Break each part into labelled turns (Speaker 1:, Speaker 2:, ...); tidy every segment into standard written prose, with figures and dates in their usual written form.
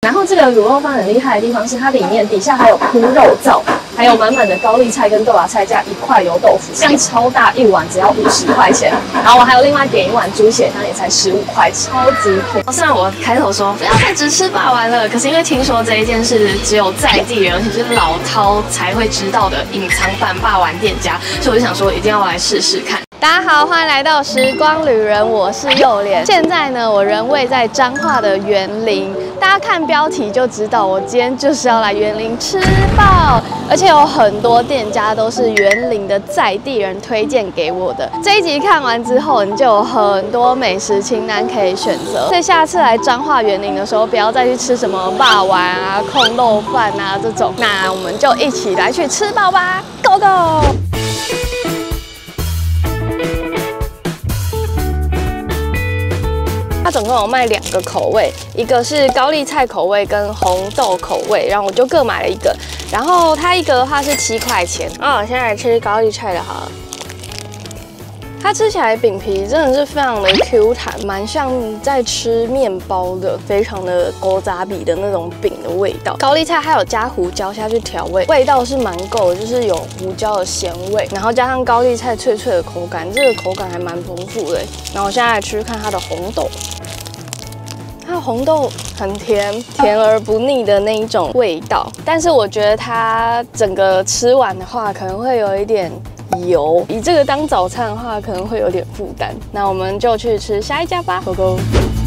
Speaker 1: 然后这个卤肉饭很厉害的地方是它里面底下还有铺肉燥，还有满满的高丽菜跟豆芽菜加1块油豆腐，这样超大一碗只要50块钱。然后我还有另外点一碗猪血汤，也才15块，超级便宜。虽然我开头说不要再只吃霸王了，可是因为听说这一件是只有在地人，而且是老饕才会知道的隐藏版霸王店家，所以我就想说一定要来试试看。大家好，欢迎来到时光旅人，我是幼莲。现在呢，我人位在彰化的园林，大家看标题就知道，我今天就是要来园林吃爆，而且有很多店家都是园林的在地人推荐给我的。这一集看完之后，你就有很多美食清单可以选择，所以下次来彰化园林的时候，不要再去吃什么霸王啊、控肉饭啊这种，那我们就一起来去吃爆吧 ，Go Go！它总共有卖2个口味，一个是高丽菜口味跟红豆口味，然后我就各买了一个。然后它一个的话是7块钱。我现在来吃高丽菜的好了。它吃起来饼皮真的是非常的 Q 弹，蛮像在吃面包的，非常的勾扎比的那种饼的味道。高丽菜还有加胡椒下去调味，味道是蛮够的，就是有胡椒的咸味，然后加上高丽菜脆脆的口感，这个口感还蛮丰富的。然后我现在来吃吃看它的红豆。它的红豆很甜，甜而不腻的那一种味道，但是我觉得它整个吃完的话，可能会有一点油。以这个当早餐的话，可能会有点负担。那我们就去吃下一家吧 ，Go Go！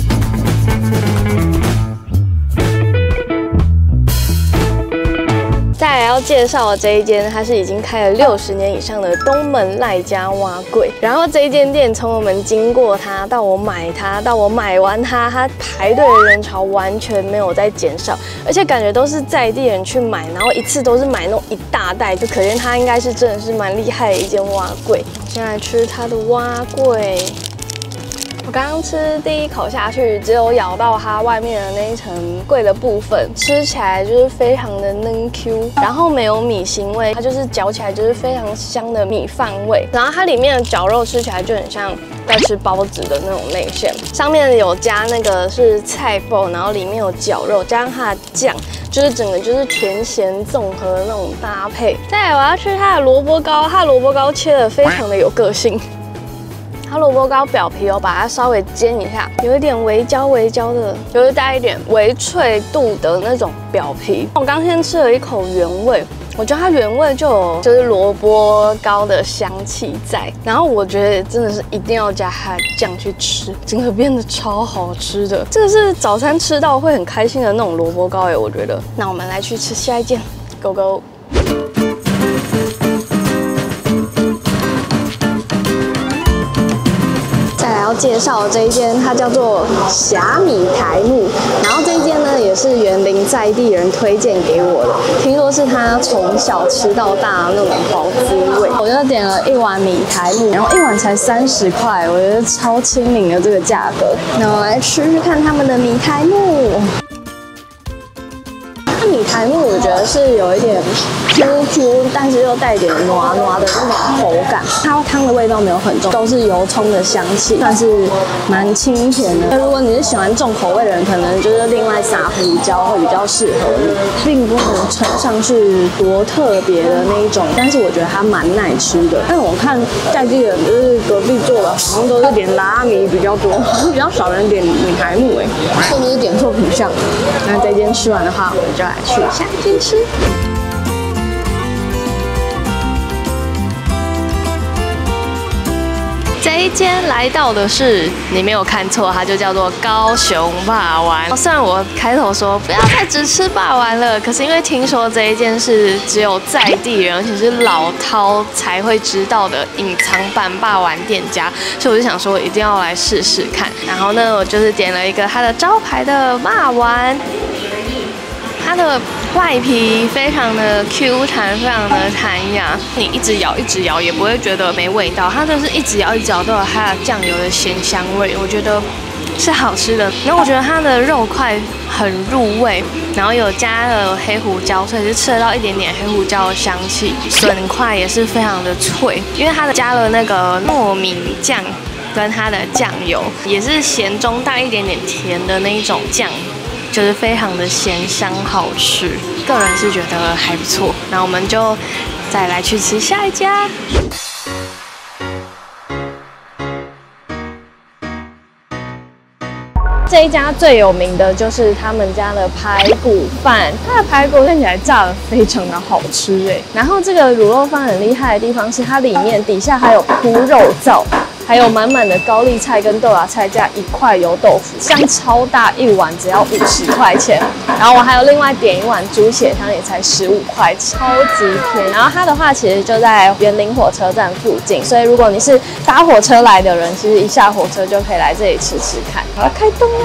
Speaker 1: 再来要介绍的这一间，它是已经开了60年以上的东门赖家碗粿。然后这一间店，从我们经过它到我买它，到我买完它，它排队的人潮完全没有在减少，而且感觉都是在地人去买，然后一次都是买那种一大袋，就可见它应该是真的是蛮厉害的一间碗粿。现在吃它的碗粿。我刚刚吃第一口下去，只有咬到它外面的那一层粿的部分，吃起来就是非常的嫩 Q， 然后没有米腥味，它就是嚼起来就是非常香的米饭味。然后它里面的绞肉吃起来就很像在吃包子的那种内馅，上面有加那个是菜包，然后里面有绞肉，加上它的酱，就是整个就是甜咸综合的那种搭配。再来我要吃它的萝卜糕，它的萝卜糕切得非常的有个性。它萝卜糕表皮把它稍微煎一下，有一点微焦的，就是带一点微脆度的那种表皮。我刚先吃了一口原味，我觉得它原味就是萝卜糕的香气在，然后我觉得真的是一定要加它的酱去吃，整个变得超好吃的。这个是早餐吃到会很开心的那种萝卜糕哎，我觉得。那我们来去吃下一件 ，Go Go！要介绍的这一间，它叫做虾米台木，然后这一间呢也是园林在地人推荐给我的，听说是他从小吃到大的那种好滋味。我就点了一碗米台木，然后一碗才30块，我觉得超亲民的这个价格。那我来吃吃看他们的米台木。米台木我觉得是有一点 QQ， 但是又带点糯糯的那种口感。它汤的味道没有很重，都是油葱的香气，算是蛮清甜的。如果你是喜欢重口味的人，可能就是另外撒胡椒会比较适合你，并不能称上是多特别的那一种，但是我觉得它蛮耐吃的。但我看在地人就是隔壁做的，好像都是点拉米比较多，好像比较少人点米台木哎，是不是点错品项？那这间吃完的话，我们就来去下一间吃。这一间来到的是，你没有看错，它就叫做高雄霸王。虽然我开头说不要再只吃霸王了，可是因为听说这一间是只有在地人，而且是老饕才会知道的隐藏版霸王店家，所以我就想说一定要来试试看。然后呢，我就是点了一个它的招牌的霸王。它的外皮非常的 Q 弹，非常的弹牙，你一直咬也不会觉得没味道，它就是一直咬都有它的酱油的咸香味，我觉得是好吃的。然后我觉得它的肉块很入味，然后有加了黑胡椒，所以是吃得到一点点黑胡椒的香气。笋块也是非常的脆，因为它的加了那个糯米酱跟它的酱油，也是咸中带一点点甜的那一种酱。 就是非常的咸香好吃，个人是觉得还不错。那我们就再来去吃下一家。这一家最有名的就是他们家的排骨饭，它的排骨看起来炸得非常的好吃哎。然后这个卤肉饭很厉害的地方是它里面底下还有铺肉燥，还有满满的高丽菜跟豆芽菜加1块油豆腐，这样超大一碗只要50块钱。然后我还有另外点一碗猪血汤，也才15块，超级便宜。然后它的话其实就在园林火车站附近，所以如果你是搭火车来的人，其实一下火车就可以来这里吃吃看。好了，开动啦！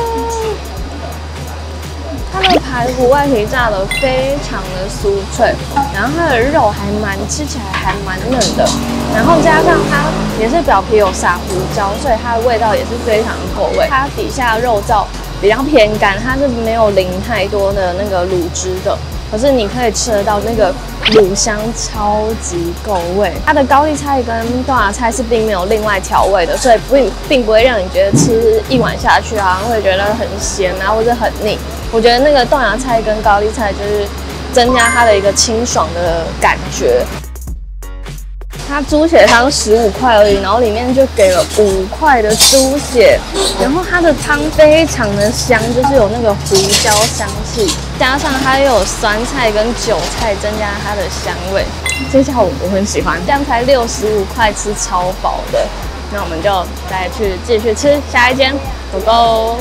Speaker 1: 它的排骨外皮炸得非常的酥脆，然后它的肉吃起来还蛮嫩的，然后加上它也是表皮有撒胡椒，所以它的味道也是非常够味。它底下肉燥比较偏干，它是没有淋太多的那个卤汁的，可是你可以吃得到那个卤香，超级够味。它的高丽菜跟豆芽菜是并没有另外调味的，所以并不会让你觉得吃一碗下去好像会觉得很咸啊或者很腻。我觉得那个豆芽菜跟高丽菜就是增加它的一个清爽的感觉。它猪血汤15块而已，然后里面就给了5块的猪血，然后它的汤非常的香，就是有那个胡椒香气，加上它又有酸菜跟韭菜增加它的香味。这家我很喜欢，这样才65块，吃超饱的。那我们就再去继续吃下一间，Go Go！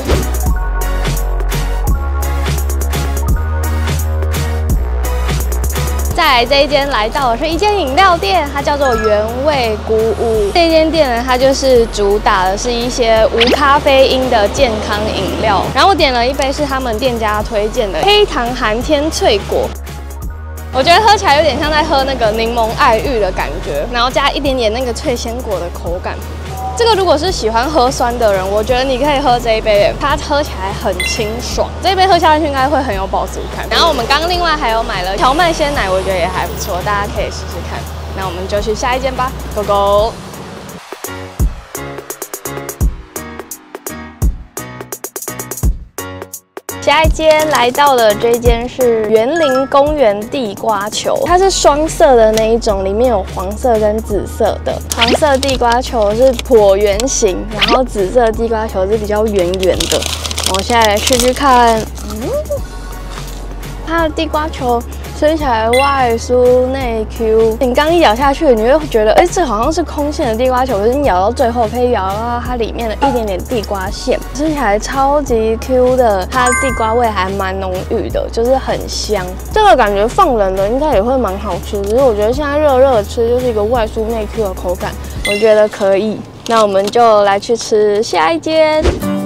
Speaker 1: 再来这一间来到的是一间饮料店，它叫做原味菇屋。这间店呢，它就是主打的是一些无咖啡因的健康饮料。然后我点了一杯是他们店家推荐的黑糖寒天脆果，我觉得喝起来有点像在喝那个柠檬爱玉的感觉，然后加一点点那个脆鲜果的口感。这个如果是喜欢喝酸的人，我觉得你可以喝这一杯，它喝起来很清爽，这一杯喝下去应该会很有饱足感。然后我们刚刚另外还有买了荞麦鲜奶，我觉得也还不错，大家可以试试看。那我们就去下一间吧，Go Go！下一间来到了这间是园林公园地瓜球，它是双色的那一种，里面有黄色跟紫色的。黄色地瓜球是椭圆形，然后紫色地瓜球是比较圆圆的。我现在来试试看，它的地瓜球吃起来外酥内 Q， 你刚一咬下去，你会觉得，这好像是空心的地瓜球，可是你咬到最后可以咬到它里面的一点点地瓜馅，吃起来超级 Q 的，它的地瓜味还蛮浓郁的，就是很香。这个感觉放冷了应该也会蛮好吃，只是我觉得现在热热的吃就是一个外酥内 Q 的口感，我觉得可以。那我们就来去吃下一间。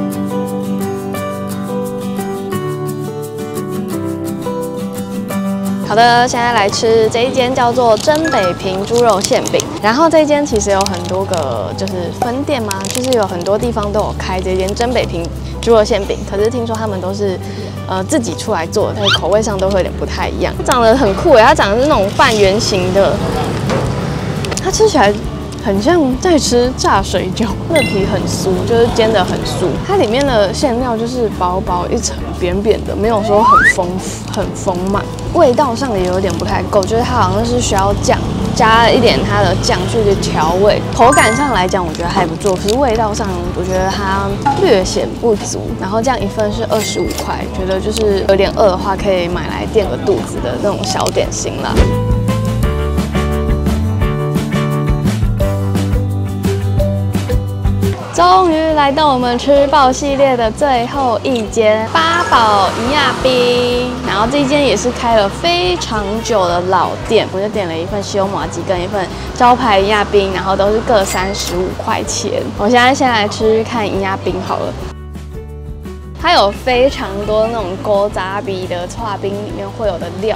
Speaker 1: 好的，现在来吃这一间叫做真北平猪肉馅饼。然后这一间其实有很多个就是分店嘛，就是有很多地方都有开这间真北平猪肉馅饼。可是听说他们都是自己出来做的，口味上都会有点不太一样。它长得很酷它长得是那种半圆形的，它吃起来很像在吃炸水饺，它的皮很酥，就是煎得很酥。它里面的馅料就是薄薄一层扁扁的，没有说很丰富、很丰满。味道上也有点不太够，就是它好像是需要酱，加了一点它的酱去调味。口感上来讲，我觉得还不错，可是味道上我觉得它略显不足。然后这样一份是25块，觉得就是有点饿的话，可以买来垫个肚子的那种小点心啦。终于来到我们吃爆系列的最后一间八宝银亚冰，然后这间也是开了非常久的老店，我就点了一份西欧麻糬跟一份招牌银亚冰，然后都是各35块钱。我现在先来吃看银亚冰好了，它有非常多那种古早味的剉冰里面会有的料。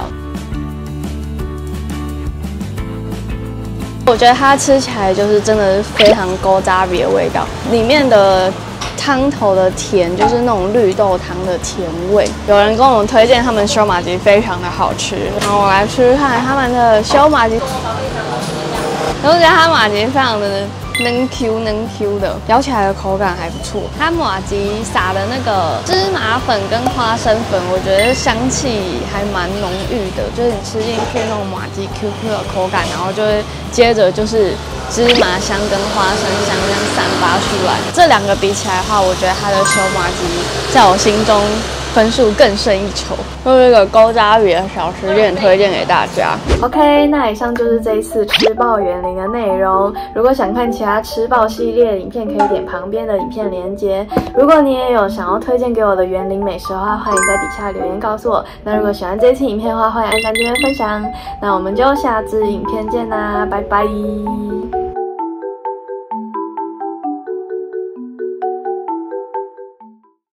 Speaker 1: 我觉得它吃起来就是真的是非常古早味的味道，里面的汤头的甜就是那种绿豆汤的甜味。有人跟我们推荐他们西欧麻糬非常的好吃，然后我来吃吃看他们的西欧麻糬。我觉得它麻糬非常的嫩 Q 嫩 Q 的，咬起来的口感还不错。它麻糬撒的那个芝麻粉跟花生粉，我觉得香气还蛮浓郁的，就是你吃进去那种麻糬 QQ 的口感，然后就会接着就是芝麻香跟花生香这样散发出来。这两个比起来的话，我觉得它的手麻糬在我心中分数更胜一筹，用这个勾扎鱼的小吃店推荐给大家。OK， 那以上就是这一次吃爆园林的内容。如果想看其他吃爆系列的影片，可以点旁边的影片连结。如果你也有想要推荐给我的园林美食的话，欢迎在底下留言告诉我。那如果喜欢这次影片的话，欢迎按赞、订阅、分享。那我们就下支影片见啦，拜拜。